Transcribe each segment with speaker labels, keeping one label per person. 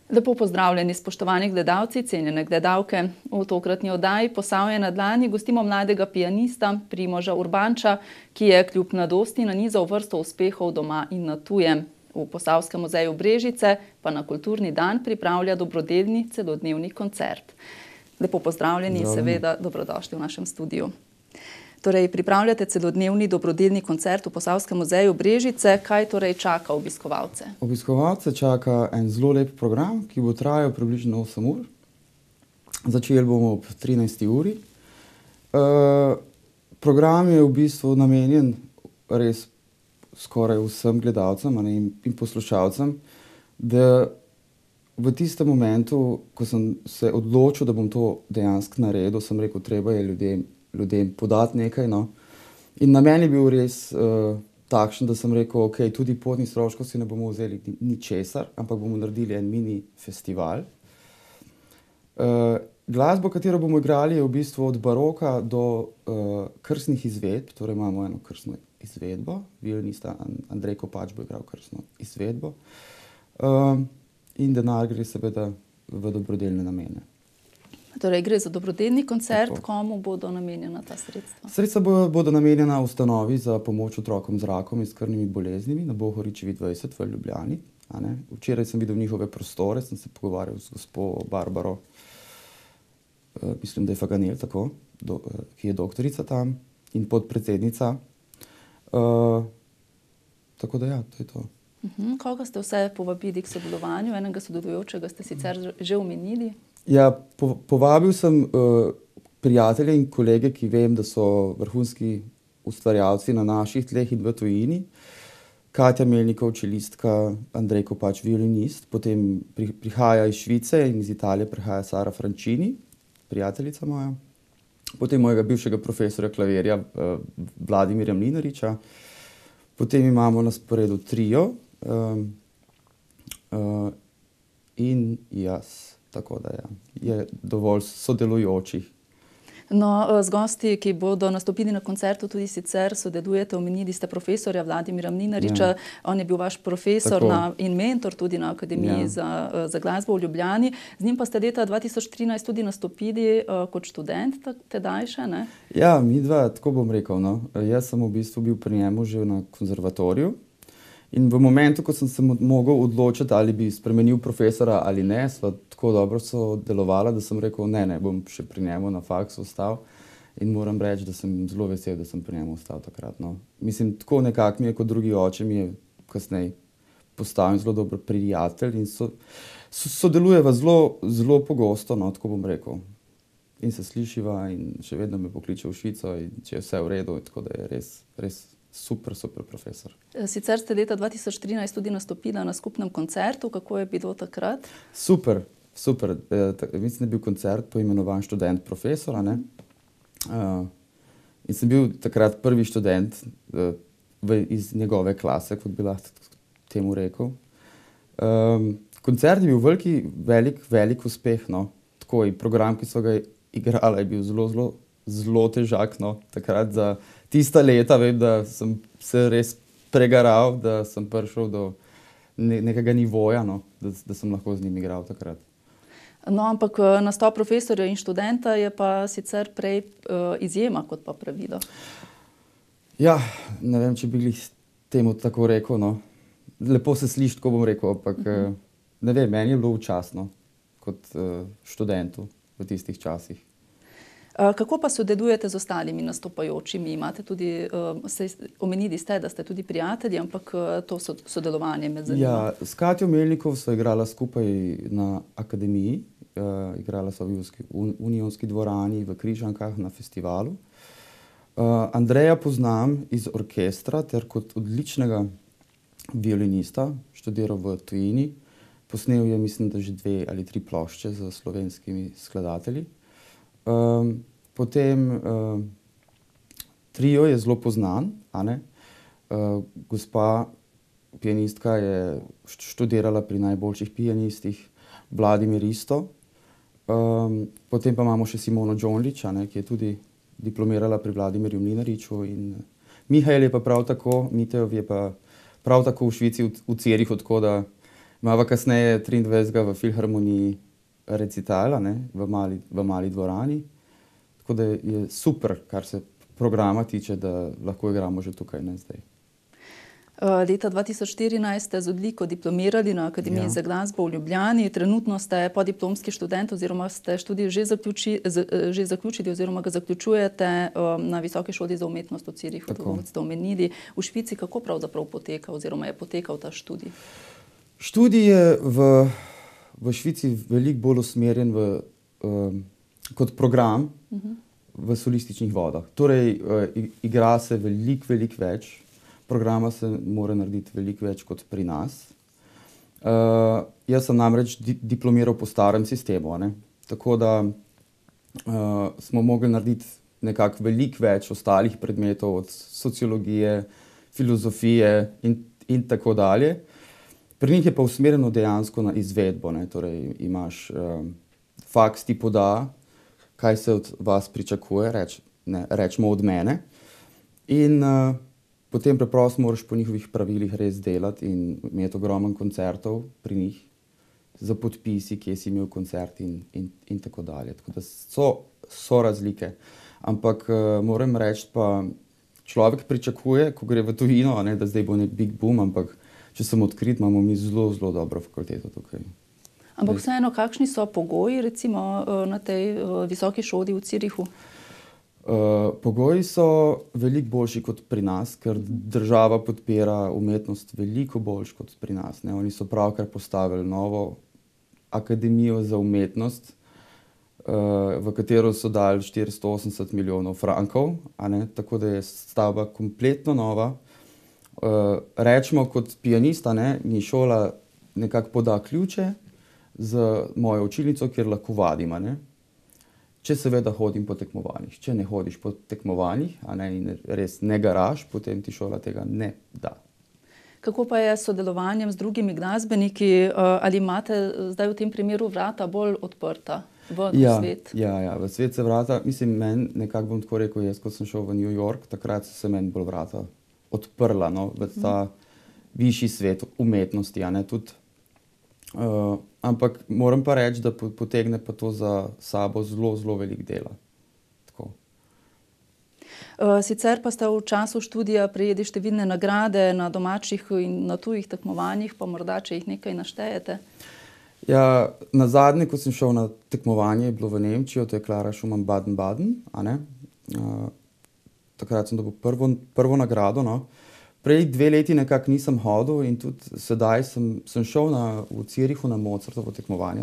Speaker 1: Lepo pozdravljeni, spoštovani gledalci, cenjene gledalke. V tokratni oddaji Posavje na dlani gostimo mladega pianista Primoža Urbanča, ki je kljub mladosti nanizal vrsto uspehov doma in na tujem. V Posavskem muzeju Brežice pa na kulturni dan pripravlja dobrodelni celodnevni koncert. Lepo pozdravljeni in seveda dobrodošli v našem studiu. Torej, pripravljate celodnevni dobrodelni koncert v Posavskem muzeju Brežice. Kaj torej čaka obiskovalce?
Speaker 2: Obiskovalce čaka en zelo lep program, ki bo trajal približno 8 ur. Začeli bomo ob 13. uri. Program je v bistvu namenjen res skoraj vsem gledalcem in poslušalcem, da v tistem momentu, ko sem se odločil, da bom to dejansko naredil, sem rekel, treba je ljudem podati nekaj. No. In namen je bil res takšen, da sem rekel, ok, tudi potnih stroškov si ne bomo vzeli ničesar, ampak bomo naredili en mini festival. Glasbo, katero bomo igrali, je v bistvu od baroka do krstnih izvedb, torej imamo eno krstno izvedbo, violinista Andrej Kopač bo igral krstno izvedbo. In denar gre seveda v dobrodelne namene.
Speaker 1: Torej, gre za dobrodelni koncert, komu bodo namenjena ta sredstva?
Speaker 2: Sredstva bodo namenjena ustanovi za pomoč otrokom z rakom in s krvnimi boleznimi na Bohoričevi 20 v Ljubljani. Včeraj sem videl njihove prostore, sem se pogovarjal z gospo Barbaro, mislim, da je Faganel, tako, ki je doktorica tam in podpredsednica. Tako da ja, to je to.
Speaker 1: Koga ste vse povabili k sodelovanju? Enega sodelujočega ste sicer že omenili.
Speaker 2: Ja, povabil sem prijatelje in kolege, ki vem, da so vrhunski ustvarjalci na naših tleh in v tujini. Katja Melnikov, čelistka, Andrej Kopač, violinist. Potem prihaja iz Švice in iz Italije prihaja Sara Frančini, prijateljica moja. Potem mojega bivšega profesorja klavirja Vladimirja Mlinariča. Potem imamo na sporedu trio in jaz. Tako da je dovolj sodelujočih.
Speaker 1: No, z gosti, ki bodo nastopili na koncertu, tudi sicer sodelujete, omenili ste profesorja Vladimirja Mlinariča. Ja. On je bil vaš profesor in mentor tudi na Akademiji za glasbo v Ljubljani. Z njim pa ste leta 2013 tudi nastopili kot študent, tedaj še, ne?
Speaker 2: Ja, midva, tako bom rekel, no. Jaz sem v bistvu bil pri njemu že na konzervatoriju. In v momentu, ko sem se mogel odločiti, ali bi spremenil profesora ali ne, sva tako dobro sodelovala, da sem rekel, ne, bom še pri njemu na faksu ostal. In moram reči, da sem zelo vesel, da sem pri njemu ostal takrat. No. Mislim, tako nekako mi je kot drugi oče, mi je kasneje postal zelo dober prijatelj in sodelujeva zelo pogosto, no, tako bom rekel. In se slišiva in še vedno me pokliče v Švico in če je vse v redu, tako da je res super profesor.
Speaker 1: Sicer ste leta 2013 tudi nastopila na skupnem koncertu. Kako je bilo takrat?
Speaker 2: Super. Mislim, da je bil koncert poimenovan Študent profesora. In sem bil takrat prvi študent iz njegove klase, kot bi lahko temu rekel. Koncert je bil velik uspeh. No. Tako je program, ki so ga igrala, je bil zelo težak. No. Takrat za tista leta vem, da sem se res pregaral, da sem prišel do nekega nivoja, no, da sem lahko z njim igral takrat.
Speaker 1: No, ampak nastop profesorja in študenta je pa sicer prej izjema kot pa pravilo.
Speaker 2: Ja, ne vem, če bi temu tako rekel. No. Lepo se sliši, tako bom rekel, ampak ne vem, meni je bilo včasno kot študentu v tistih časih.
Speaker 1: Kako pa sodelujete z ostalimi nastopajočimi? Imate tudi, omenili ste, da ste tudi prijatelji, ampak to sodelovanje me zanima.
Speaker 2: Ja, s Katjo Melnikov sva igrala skupaj na Akademiji. Igrala sva v Unionski dvorani v Križankah na festivalu. Andreja poznam iz orkestra ter kot odličnega violinista. Študiral v tujini. Posnel je, mislim, da že 2 ali 3 plošče z slovenskimi skladatelji. Potem trio je zelo poznan. Gospa pianistka je študirala pri najboljših pianistih, Vladimir isto. Potem pa imamo še Simono Džonlič, ki je tudi diplomirala pri Vladimirju Mlinariču. In Mihael je pa prav tako, Mitejov je pa prav tako v Švici, v Zürichu, tako da Imava kasneje 23. v Filharmoniji recital, v mali dvorani. Tako da je super, kar se programa tiče, da lahko igramo že tukaj, ne zdaj.
Speaker 1: Leta 2014 ste z odliko diplomirali na Akademiji za glasbo v Ljubljani. Trenutno ste podiplomski študent oziroma ste študij že zaključili oziroma ga zaključujete na Visoki šoli za umetnost v Zürichu, kot ste omenili. V Švici kako pravzaprav poteka oziroma je potekal ta študij?
Speaker 2: Študij je v Švici veliko bolj usmerjen kot program v solističnih vodah. Torej, igra se veliko več. Programa se mora narediti veliko več kot pri nas. Jaz sem namreč diplomiral po starem sistemu, tako da smo mogli narediti nekako veliko več ostalih predmetov, od sociologije, filozofije in tako dalje. Pri njih je pa usmerjeno dejansko na izvedbo, torej imaš faks ti poda, kaj se od vas pričakuje, rečemo od mene, in potem preprosto moraš po njihovih pravilih res delati in imeti ogromen koncertov pri njih, za podpisi, kje si imel koncert in tako dalje. Tako da so razlike. Ampak moram reči pa, človek pričakuje, ko gre v tujino, da zdaj bo nek big boom, ampak če sem odkrit, imamo mi zelo dobro fakulteto tukaj.
Speaker 1: Ampak vseeno, kakšni so pogoji recimo na tej visoki šoli v Zürichu?
Speaker 2: Pogoji so veliko boljši kot pri nas, ker država podpira umetnost veliko boljš kot pri nas. Oni so pravkar postavili novo akademijo za umetnost, v katero so dali 480 milijonov frankov, tako da je stavba kompletno nova. Rečemo kot pianista, mi šola nekako poda ključe z mojo učilnico, kjer lahko vadim. Če seveda hodim po tekmovanjih. Če ne hodiš po tekmovanjih in res ne garaš, potem ti šola tega ne da.
Speaker 1: Kako pa je s sodelovanjem z drugimi glasbeniki? Ali imate zdaj v tem primeru vrata bolj odprta v svet?
Speaker 2: Ja, v svet se vrata, mislim, meni nekako bom tako rekel, jaz, ko sem šel v New York, takrat so se meni bolj vrata odprla v ta višji svet umetnosti, tudi. Ampak moram pa reči, da potegne pa to za sabo zelo veliko dela. Tako.
Speaker 1: Sicer pa ste v času študija prejeli številne nagrade na domačih in na tujih tekmovanjih, pa morda, če jih nekaj naštejete.
Speaker 2: Ja, nazadnje, ko sem šel na tekmovanje, je bilo v Nemčijo, to je Clara Schumann Baden-Baden, takrat sem dobil prvo nagrado, Prej 2 leti nekako nisem hodil in tudi sedaj sem šel v Zürichu na Mozartovo tekmovanje.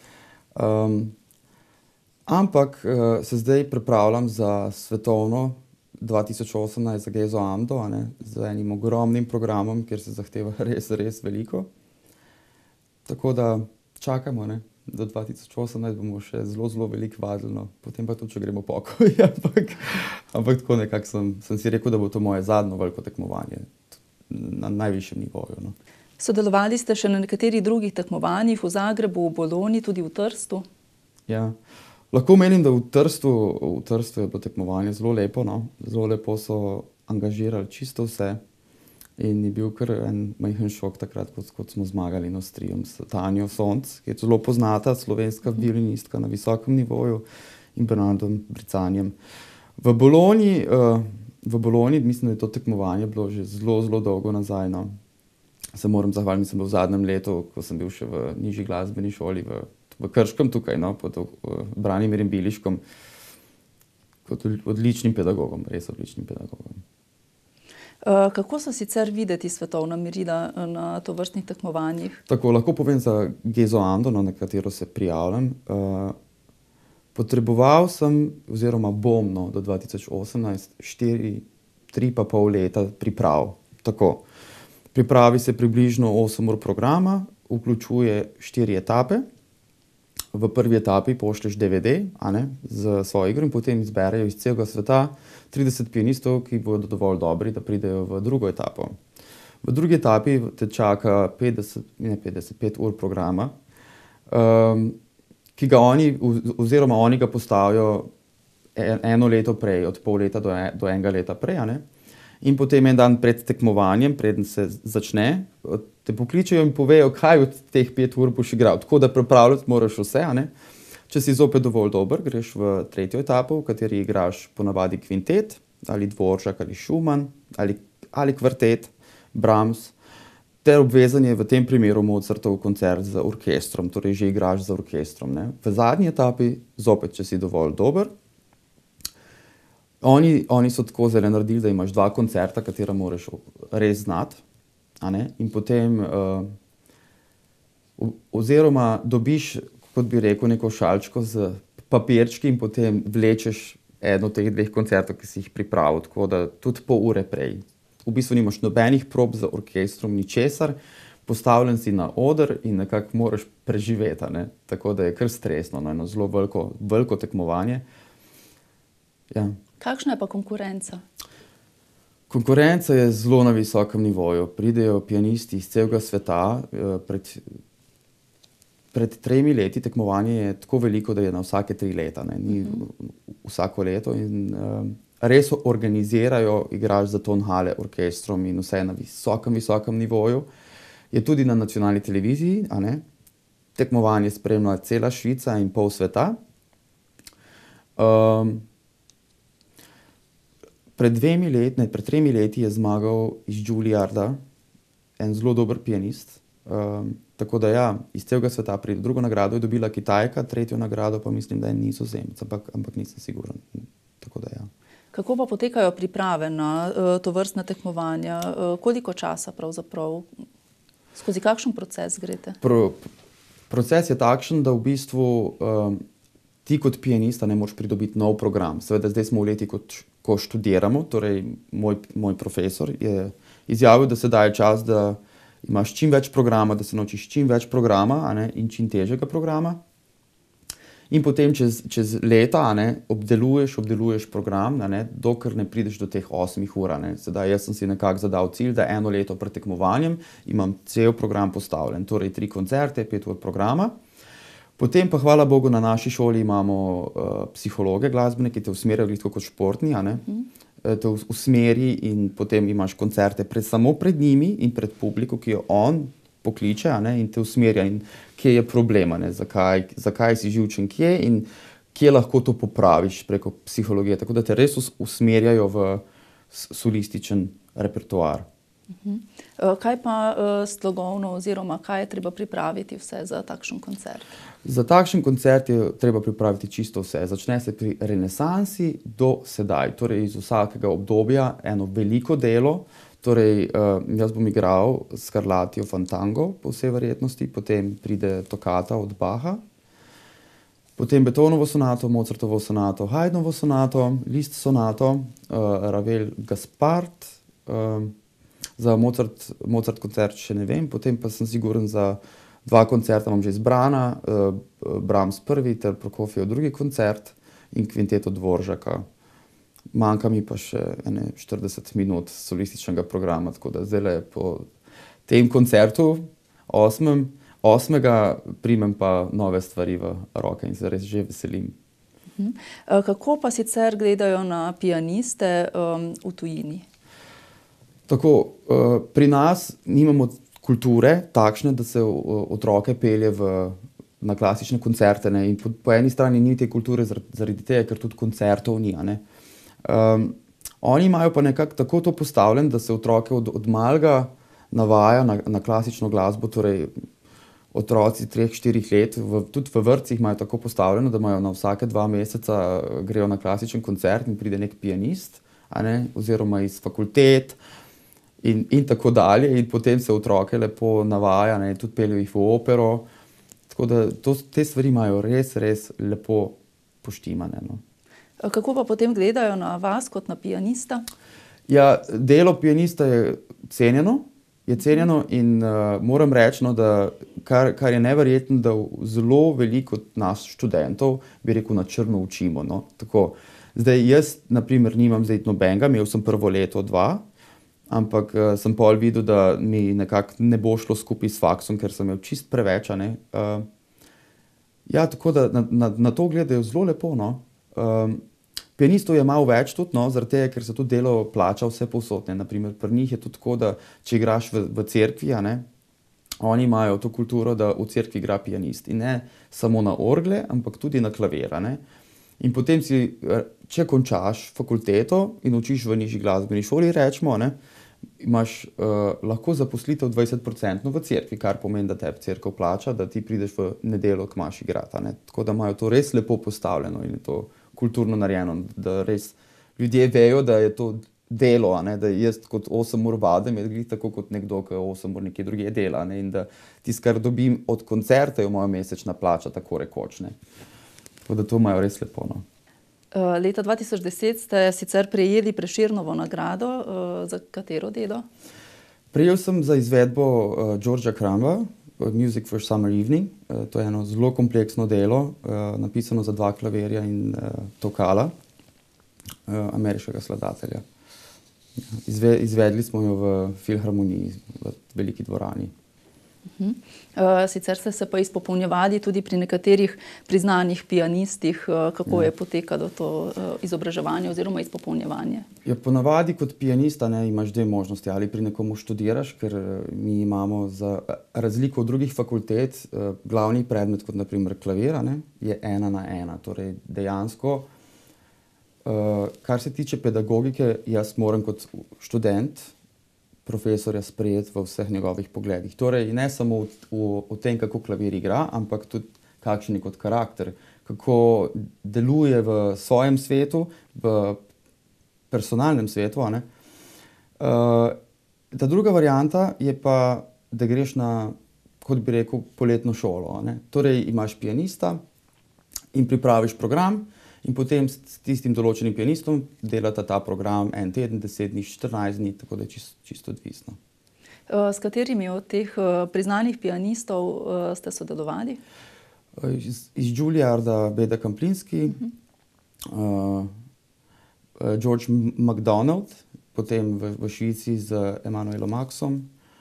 Speaker 2: Ampak se zdaj pripravljam za svetovno 2018 za Gezo Amdo, z enim ogromnim programom, kjer se zahteva res veliko. Tako da čakamo, do 2018 bomo še zelo veliko vadili, potem pa tudi, če gremo pokoj. Ampak tako nekako sem si rekel, da bo to moje zadnje veliko tekmovanje na najvišjem nivoju.
Speaker 1: Sodelovali ste še na nekaterih drugih tekmovanjih v Zagrebu, v Bologni, tudi v Trstu?
Speaker 2: Ja, lahko menim, da v Trstu je bilo tekmovanje zelo lepo. Zelo lepo so angažirali čisto vse. In je bil kar en majhen šok takrat, kot smo zmagali s triom, s Tanjo Sonc, ki je zelo poznata slovenska violinistka na visokem nivoju, in Bernardom Bricanjem. V Bologni, mislim, da je to tekmovanje bilo že zelo dolgo nazaj. Se moram zahvaliti, sem bil v zadnjem letu, ko sem bil še v nižji glasbeni šoli v Krškem tukaj, pod Branimirjem Biliškom, kot odličnim pedagogom, res odličnim pedagogom.
Speaker 1: Kako so sicer videti svetovna merila na tovrstnih tekmovanjih?
Speaker 2: Tako, lahko povem za Gezo Ando, na katero se prijavljam. Potreboval sem, oziroma bom do 2018 3,5 leta priprav. Tako. Pripravi se približno 8 ur programa, vključuje 4 etape. V prvi etapi pošlješ DVD z svojo igro in potem izberejo iz celega sveta 30 pianistov, ki bodo dovolj dobri, da pridejo v drugo etapo. V drugi etapi te čaka 5 ur programa, ki ga oni ga postavijo eno leto prej, od pol leta do 1 leta prej. in potem en dan pred tekmovanjem, preden se začne, te pokličejo in povejo, kaj od teh 5 ur boš igral. Tako da pripravljati moraš vse, a ne? Če si zopet dovolj dober, greš v tretjo etapo, v kateri igraš ponavadi kvintet, ali Dvoržak, ali Schumann, ali kvartet, Brahms, ter obvezan je v tem primeru Mozartov koncert z orkestrom, torej že igraš z orkestrom, ne. V zadnji etapi, zopet, če si dovolj dober, oni so tako zdajle naredili, da imaš 2 koncerta, katera moraš res znati, a ne, in potem oziroma dobiš, kot bi rekel, neko šalčko z papirčki in potem vlečeš eno od teh 2 koncertov, ki si jih pripravil, tako da tudi pol ure prej. V bistvu nimaš nobenih prob z orkestrom, ničesar, postavljen si na oder in nekako moraš preživeti, ne. Tako da je kar stresno, no, eno zelo veliko tekmovanje. Ja.
Speaker 1: Kakšna je pa konkurenca?
Speaker 2: Konkurenca je zelo na visokem nivoju. Pridejo pianisti iz celega sveta. Pred 3 leti tekmovanje je tako veliko, da je na vsake 3 leta, ne. Ni vsako leto in res organizirajo, igraš za Tonhalle orkestrom in vse na visokem nivoju. Je tudi na nacionalni televiziji, a ne. Tekmovanje spremlja cela Švica in pol sveta. Pred 3 leti je zmagal iz Juilliarda en zelo dober pianist. Tako da ja, iz celega sveta pride. Drugo nagrado je dobila Kitajka, tretjo nagrado pa mislim, da je Nizozemec, ampak nisem siguren. Tako da ja.
Speaker 1: Kako pa potekajo priprave na tovrstna tekmovanja? Koliko časa pravzaprav? Skozi kakšen proces greste?
Speaker 2: Proces je takšen, da v bistvu ti kot pianista ne moreš pridobiti nov program. Seveda zdaj smo v leti, ko študiramo, torej moj profesor je izjavil, da sedaj je čas, da imaš čim več programa, da se naučiš čim več programa, a ne, in čim težjega programa. In potem čez leta, a ne, obdeluješ program, a ne, dokler ne prideš do teh 8 ur, a ne. Sedaj jaz sem si nekako zadal cilj, da 1 leto pred tekmovanjem imam cel program postavljen. Torej 3 koncerte, 5 ur programa. Potem pa hvala Bogu na naši šoli imamo psihologe glasbene, ki te usmerjajo tako kot športni, a ne. Te usmeri in potem imaš koncerte samo pred njimi in pred publiko, ki jo on pokliče, a ne, in te usmerja in kje je problem, a ne, zakaj si živčen, kje in kje lahko to popraviš preko psihologije. Tako da te res usmerjajo v solističen repertoar.
Speaker 1: Kaj pa slogovno oziroma kaj je treba pripraviti vse za takšen koncert?
Speaker 2: Za takšen koncert je treba pripraviti čisto vse. Začne se pri renesansi do sedaj, torej iz vsakega obdobja eno veliko delo. Torej, jaz bom igral Scarlattijo Fantango po vsej verjetnosti, potem pride Tokata od Bacha, potem Beethovenovo sonato, Mozartovo sonato, Haydnovo sonato, Liszt sonato, Ravel Gaspard, za Mozart koncert še ne vem, potem pa sem siguren za 2 koncerta imam že izbrana, Brahms prvi ter Prokofjev drugi koncert in kvinteto Dvoržaka. Manjka mi pa še 40 minut solističnega programa, tako da zdajle po tem koncertu, 8. primem pa nove stvari v roke in se res že veselim.
Speaker 1: Kako pa sicer gledajo na pianiste v tujini?
Speaker 2: Tako, pri nas nimamo kulture takšne, da se otroke pelje na klasične koncerte, ne, in po eni strani ni te kulture zaradi tega, ker tudi koncertov ni, a ne. Oni imajo pa nekako tako to postavljeno, da se otroke od malega navaja na klasično glasbo, torej otroci 3-4 let, tudi v vrtcih imajo tako postavljeno, da imajo na vsake 2 meseca grejo na klasičen koncert in pride nek pianist, a ne, oziroma iz fakultet in tako dalje, in potem se otroke lepo navaja, ne, tudi peljejo jih v opero, tako da te stvari imajo res lepo poštimane, no.
Speaker 1: Kako pa potem gledajo na vas kot na pianista?
Speaker 2: Ja, delo pianista je cenjeno in moram reči, no, da kar je neverjetno, da zelo veliko nas študentov, bi rekel, na črno učimo, no. Tako, zdaj jaz, na primer, nimam zdaj nobenega, imel sem prvo leto, 2, ampak sem pol videl, da mi nekako ne bo šlo skupaj s faksom, ker sem imel čist preveč, a ne. Ja, tako da na to gledajo zelo lepo, no. Pianistov je malo več tudi, no, zaradi tega, ker se tudi delo plača vse povsod, ne. Naprimer, pri njih je tudi tako, da če igraš v cerkvi, a ne, oni imajo to kulturo, da v cerkvi igra pianist. In ne samo na orgle, ampak tudi na klavir, a ne. In potem če končaš fakulteto in učiš v nižji glasbeni šoli, rečemo, ne, imaš lahko zaposlitev 20% v cerkvi, kar pomeni, da tebi cerkev plača, da ti prideš v nedeljo k maši igrati, a ne. Tako da imajo to res lepo postavljeno in je to kulturno narejeno, da res ljudje vejo, da je to delo, a ne, da jaz kot 8 ur vadim, je glih tako kot nekdo, ki 8 ur nekje drugje dela, ne, in da tisto, kar dobim od koncerta, je moja mesečna plača, tako rekoč, ne. Tako da to imajo res lepo, no.
Speaker 1: Leta 2010 ste sicer prejeli Prešernovo nagrado, za katero delo?
Speaker 2: Prejel sem za izvedbo Georgea Crumba, Music for Summer Evening. To je eno zelo kompleksno delo, napisano za 2 klavirja in tokala ameriškega skladatelja. Izvedli smo jo v Filharmoniji, v veliki dvorani.
Speaker 1: Sicer ste se pa izpopolnjevali tudi pri nekaterih priznanih pianistih. Kako je potekalo to izobraževanje oziroma izpopolnjevanje?
Speaker 2: Ja, ponavadi kot pianista, ne, imaš 2 možnosti. Ali pri nekomu študiraš, ker mi imamo za razliko od drugih fakultet glavni predmet, kot na primer klavir, ne, je 1:1. Torej dejansko, kar se tiče pedagogike, jaz moram kot študent profesorja sprejeti v vseh njegovih pogledih. Torej, ne samo v tem, kako klavir igra, ampak tudi kakšen je kot karakter, kako deluje v svojem svetu, v personalnem svetu, a ne. Ta druga varianta je pa, da greš na, kot bi rekel, poletno šolo, a ne. Torej, imaš pianista in pripraviš program in potem s tistim določenim pianistom delata ta program 1 teden, 10 dni, 14 dni, tako da je čisto odvisno.
Speaker 1: S katerimi od teh priznanih pianistov ste sodelovali?
Speaker 2: Iz Juilliarda Beda Camplinski, George MacDonald, potem v Švici z Emanuelom Maxom,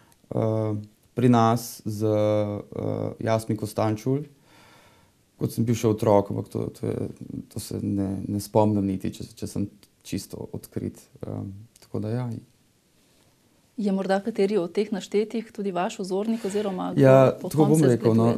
Speaker 2: pri nas z Jasmin Kostančul, kot sem bil še otrok, ampak to se ne spomnim niti, če sem čisto odkrit. Tako da ja.
Speaker 1: Je morda kateri od teh naštetih tudi vaš vzornik oziroma
Speaker 2: ja,
Speaker 1: po
Speaker 2: tako
Speaker 1: kom
Speaker 2: bom
Speaker 1: se
Speaker 2: rekel, no,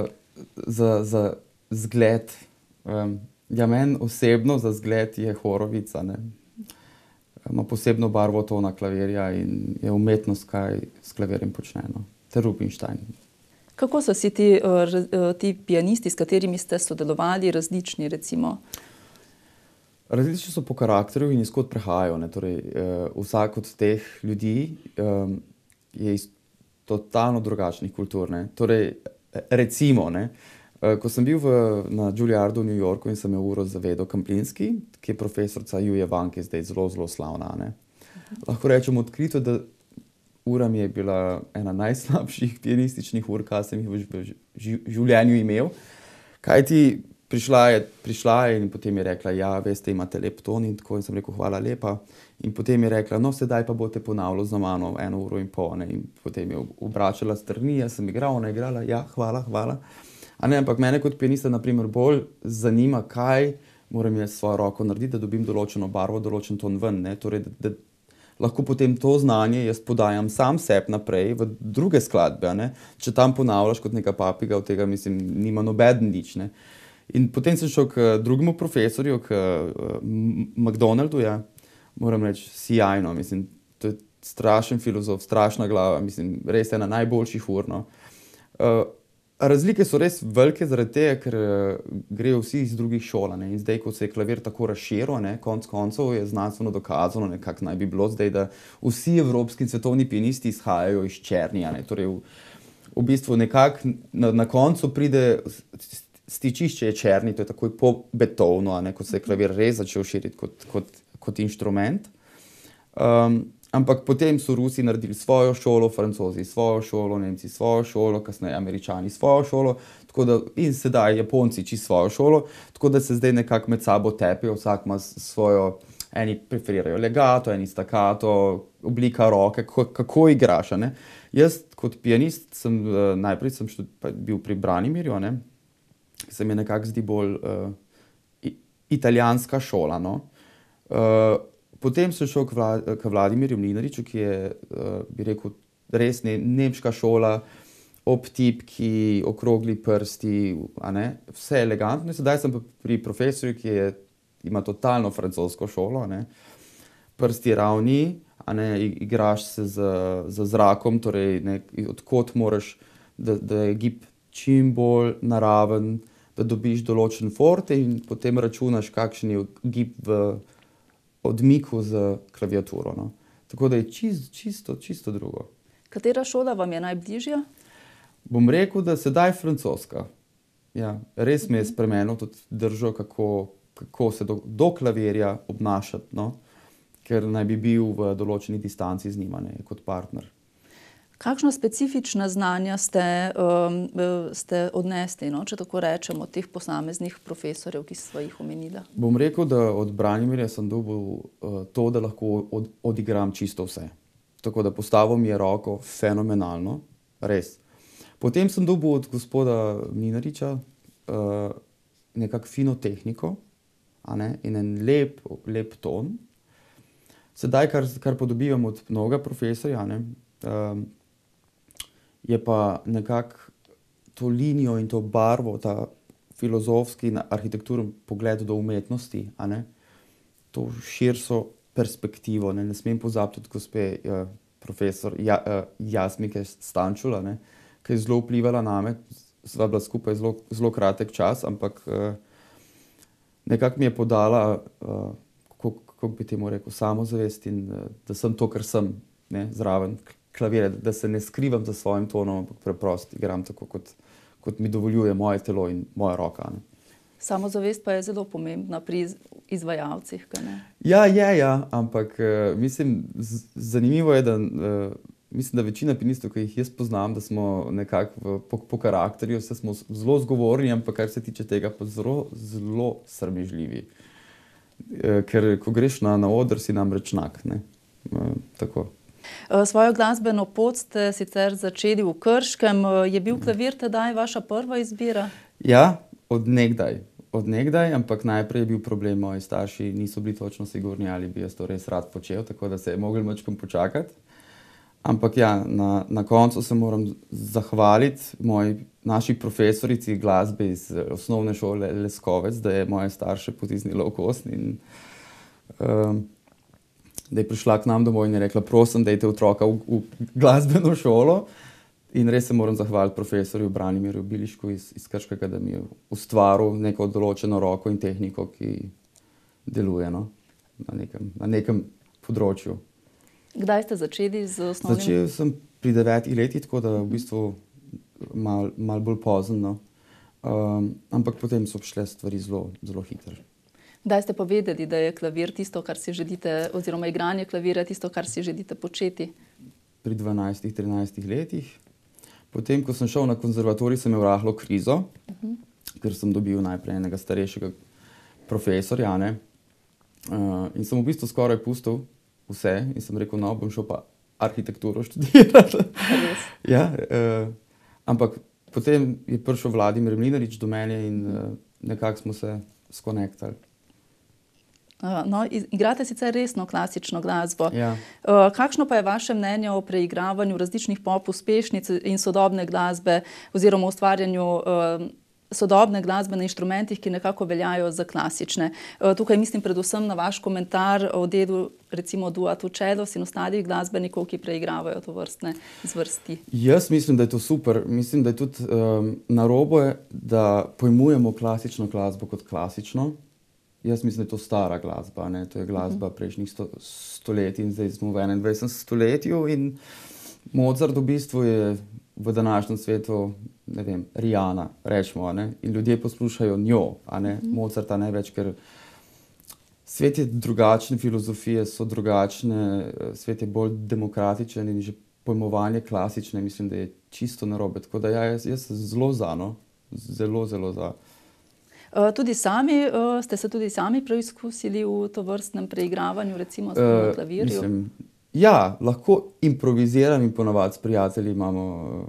Speaker 2: za zgled. Ja, meni osebno za zgled je Horovica, ne. Ima posebno barvo tona klavirja in je umetnost, kaj s klavirjem počne, no. Ter Rubinstein.
Speaker 1: Kako so si ti pianisti, s katerimi ste sodelovali, različni recimo?
Speaker 2: Različni so po karakterju in iz kod prihajajo, ne. Torej, vsak od teh ljudi je iz totalno drugačnih kultur, ne. Torej, recimo, ne, ko sem bil na Juilliardu v New Yorku in sem imel uro z Vedo Camplinski, ki je profesorica Juje Wang, ki je zdaj zelo, zelo slavna, ne. Lahko rečem odkrito, da ura mi je bila ena najslabših pianističnih ur, kar sem jih v življenju imel. Kajti prišla je in potem je rekla, ja, veste, imate lep ton in tako, in sem rekel, hvala lepa. In potem je rekla, no, sedaj pa boste ponavljali za mano 1 uro in pol, ne. In potem je obračala strani, jaz sem igral, ona je igrala, ja, hvala. A ne, ampak mene kot pianista na primer bolj zanima, kaj moram jaz s svojo roko narediti, da dobim določeno barvo, določen ton ven, ne. Torej, da lahko potem to znanje jaz podajam sam sebi naprej v druge skladbe, a ne. Če tam ponavljaš kot neka papiga, od tega, mislim, nima nobeden nič, ne. In potem sem šel k drugemu profesorju, k MacDonaldu, ja, moram reči, sijajno, mislim, to je strašen filozof, strašna glava, mislim, res ena najboljših ur, no. Razlike so res velike zaradi tega, ker grejo vsi iz drugih šol, a ne. In zdaj, ko se je klavir tako razširil, ne, konec koncev je znanstveno dokazano, ne, kako naj bi bilo zdaj, da vsi evropski in svetovni pianisti izhajajo iz Černi, a ne. Torej, v bistvu nekako na koncu pride stičišče je Černi, to je takoj po Beethovnu, a ne, ko se je klavir res začel širiti kot inštrument. Ampak potem so Rusi naredili svojo šolo, Francozi svojo šolo, Nemci svojo šolo, kasneje Američani svojo šolo, tako da in sedaj Japonci čisto svojo šolo, tako da se zdaj nekako med sabo tepejo, vsak ima svojo, eni preferirajo legato, eni staccato, oblika roke, kako igraš, a ne. Jaz kot pianist najprej sem bil pri Branimirju, a ne, ki se mi nekako zdi bolj italijanska šola. No. Potem sem šel k Vladimirju Mlinariču, ki je, bi rekel, res nemška šola, ob tipki, okrogli prsti, vse elegantno. Sedaj sem pa pri profesorju, ki ima totalno francosko šolo, prsti ravni, igraš se z zrakom, torej odkot moraš, da je gib čim bolj naraven, da dobiš določen forte in potem računaš, kakšen je gib v odmiku z klaviaturo. No. Tako da je čisto drugo.
Speaker 1: Katera šola vam je najbližja?
Speaker 2: Bom rekel, da sedaj francoska. Ja, res me je spremenil tudi držo, kako se do klavirja obnašati, no? Ker naj bi bil v določeni distanci z njima, kot partner.
Speaker 1: Kakšna specifična znanja ste odnesli, no, če tako rečemo, od teh posameznih profesorjev, ki sva jih omenila? Bom
Speaker 2: rekel, da od Branimirja sem dobil to, da lahko odigram čisto vse. Tako da postavil mi je roko fenomenalno, res. Potem sem dobil od gospoda Mlinariča nekako fino tehniko, in en lep ton. Sedaj, kar podobivam od mnoga profesorja, je pa nekako to linijo in to barvo, ta filozofski in arhitekturni pogled do umetnosti, to širšo perspektivo. Ne smem pozabiti tudi gospe profesor Jasmike Stančula, ki je zelo vplivala name. Sva bila skupaj zelo kratek čas, ampak nekako mi je podala, kako bi temu rekel, samozavest in da sem to, kar sem, zraven klavira, da se ne skrivam za svojim tonom, ampak preprosto igram tako, kot mi dovoljuje moje telo in moja roka.
Speaker 1: Samozavest pa je zelo pomembna pri izvajalcih, kaj ne?
Speaker 2: Ja, ampak mislim, zanimivo je, da mislim, da večina pianistov, ki jih jaz poznam, da smo nekako po karakterju, vse smo zelo zgovorni, ampak kar se tiče tega, pa zelo sramežljivi. Ker ko greš na oder, si namreč nag, tako.
Speaker 1: Svojo glasbeno pot ste sicer začeli v Krškem. Je bil klavir tedaj vaša prva izbira?
Speaker 2: Ja, od nekdaj, ampak najprej je bil problem, moji starši niso bili točno sigurni, ali bi jaz to res rad počel, tako da se je mogli mačkam počakati. Ampak ja, na koncu se moram zahvaliti naši profesorici glasbe iz osnovne šole Leskovec, da je moje starše potisnila v kost in da je prišla k nam domov in je rekla, prosim, dajte otroka v glasbeno šolo. In res se moram zahvaliti profesorju Branimirju Bilišku iz Krškega, da mi je ustvaril neko določeno roko in tehniko, ki deluje na nekem področju.
Speaker 1: Kdaj ste začeli z osnovnim?
Speaker 2: Začel sem pri 9 letih, tako da v bistvu malo bolj pozno. Ampak potem so šle stvari zelo hitro.
Speaker 1: Kdaj ste pa vedeli, da je klavir tisto, kar si želite, oziroma igranje klavira tisto, kar si želite početi?
Speaker 2: Pri 12-13 letih. Potem, ko sem šel na konzervatorij, sem imel rahlo krizo, ker sem dobil najprej enega starejšega profesorja. In sem v bistvu skoraj pustil vse in sem rekel, no, bom šel pa arhitekturo študirati. Ja, ampak potem je prišel Vladimir Mlinarič do mene in nekako smo se skonektali.
Speaker 1: No, igrate sicer resno klasično glasbo.
Speaker 2: Ja.
Speaker 1: Kakšno pa je vaše mnenje o preigravanju različnih pop uspešnic in sodobne glasbe oziroma ustvarjanju sodobne glasbe na inštrumentih, ki nekako veljajo za klasične? Tukaj mislim predvsem na vaš komentar o delu recimo duatu Čelos in ostalih glasbenikov, ki preigravajo to vrstne zvrsti. Jaz
Speaker 2: mislim, da je to super. Mislim, da je tudi narobe, da pojmujemo klasično glasbo kot klasično. Jaz mislim, da je to stara glasba, to je glasba prejšnjih stoletij in zdaj smo v 21. stoletju in Mozart v bistvu je v današnjem svetu, ne vem, Rihanna, rečemo, in ljudje poslušajo njo, Mozarta ne več, ker svet je drugačne, filozofije so drugačne, svet je bolj demokratičen in že pojmovanje klasične, mislim, da je čisto narobe. Tako da jaz sem zelo za, zelo za.
Speaker 1: Ste se tudi sami preizkusili v tovrstnem preigravanju, recimo na klavirju?
Speaker 2: Ja, lahko improviziram in ponavadi s prijatelji imamo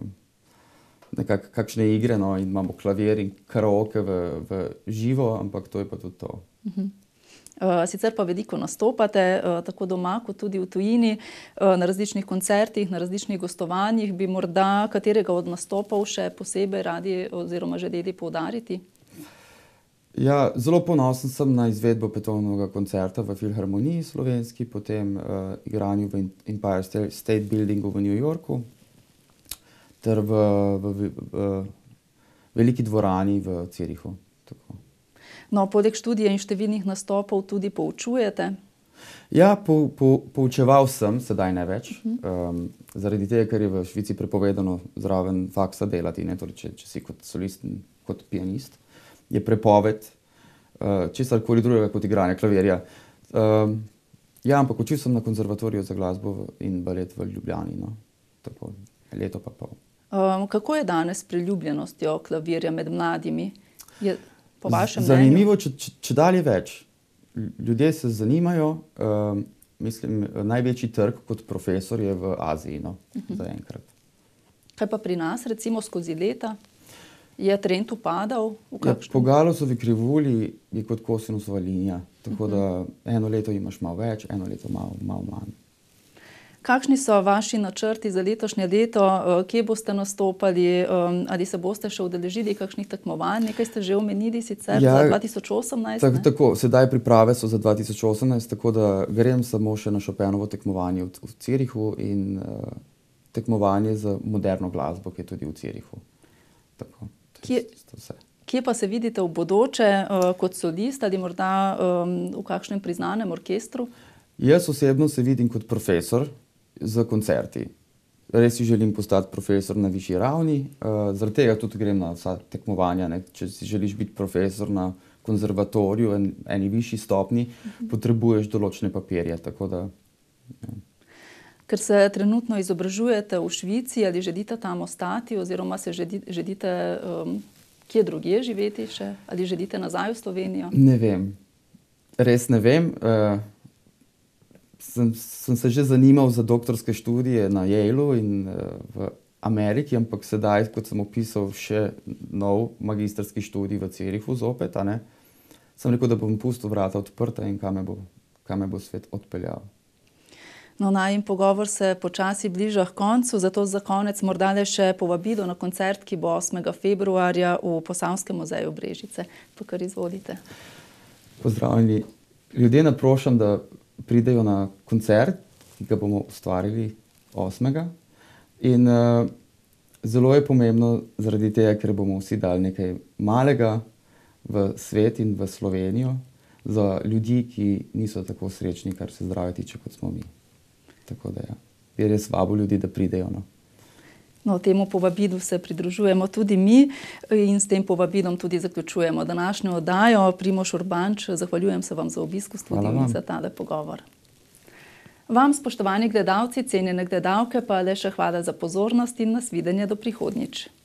Speaker 2: kakšne igre in imamo klavir in karaoke v živo, ampak to je pa tudi to.
Speaker 1: Sicer pa veliko nastopate, tako doma kot tudi v tujini, na različnih koncertih, na različnih gostovanjih. Bi morda katerega od nastopov še posebej radi oziroma želeli poudariti?
Speaker 2: Ja, zelo ponosen sem na izvedbo Petronovega koncerta v Filharmoniji slovenski, potem igranju v Empire State Buildingu v New Yorku ter v veliki dvorani v Zürichu. Tako.
Speaker 1: No, poleg študija in številnih nastopov tudi poučujete?
Speaker 2: Ja, poučeval sem, sedaj ne več. Zaradi tega, ker je v Švici prepovedano zraven faksa delati, ne, torej če si kot solist, kot pianist, je prepoved česarkoli drugega kot igranje klavirja. Ja, ampak učil sem na konzervatoriju za glasbo in balet v Ljubljani, no. Tako, leto pa pol.
Speaker 1: Kako je danes s priljubljenostjo klavirja med mladimi? Je po vašem mnenju?
Speaker 2: Zanimivo, če dalje več. Ljudje se zanimajo, mislim, največji trg kot profesor je v Aziji, no, zaenkrat.
Speaker 1: Kaj pa pri nas, recimo skozi leta? Je trend upadal?
Speaker 2: Po Galusovi krivulji je kot kosinusova linija, tako da eno leto imaš malo več, eno leto malo manj.
Speaker 1: Kakšni so vaši načrti za letošnje leto? Kje boste nastopali? Ali se boste še udeležili kakšnih tekmovanj? Nekaj ste že omenili sicer za 2018?
Speaker 2: Tako, sedaj priprave so za 2018, tako da grem samo še na Chopinovo tekmovanje v Zürichu in tekmovanje za moderno glasbo, ki je tudi v Zürichu. Tako,
Speaker 1: Kje pa se vidite v bodoče kot solist ali morda v kakšnem priznanem orkestru?
Speaker 2: Jaz osebno se vidim kot profesor za koncerti. Res si želim postati profesor na višji ravni, zaradi tega tudi grem na vsa tekmovanja, ne. Če si želiš biti profesor na konzervatoriju, eni višji stopnji, potrebuješ določene papirje, tako da. Ja.
Speaker 1: Ker se trenutno izobražujete v Švici, ali želite tam ostati oziroma se želite kje drugje živeti še? Ali želite nazaj v Slovenijo?
Speaker 2: Ne vem. Res ne vem. Sem se že zanimal za doktorske študije na Yaleu in v Ameriki, ampak sedaj, kot sem opisal, še nov magistrski študij v Zürichu zopet, a ne. Sem rekel, da bom pustil vrata odprta in kam me bo svet odpeljal.
Speaker 1: No, najin pogovor se počasi bliža h koncu, zato za konec morda le še povabilo na koncert, ki bo 8. februarja v Posavskem muzeju Brežice. Pa kar izvolite.
Speaker 2: Pozdravljeni. Ljudje naprošam, da pridejo na koncert, ki ga bomo ustvarili 8. In zelo je pomembno zaradi tega, ker bomo vsi dali nekaj malega v svet in v Slovenijo za ljudi, ki niso tako srečni, kar se zdravja tiče, kot smo mi. Tako da ja, bi res vabil ljudi, da pridejo, no.
Speaker 1: No, temu povabilu se pridružujemo tudi mi in s tem povabilom tudi zaključujemo današnjo oddajo. Primož Urbanč, zahvaljujem se vam za obisk v studiu in za tale pogovor. Vam, spoštovani gledalci, cenjene gledalke, pa le še hvala za pozornost in nasvidenje do prihodnjič.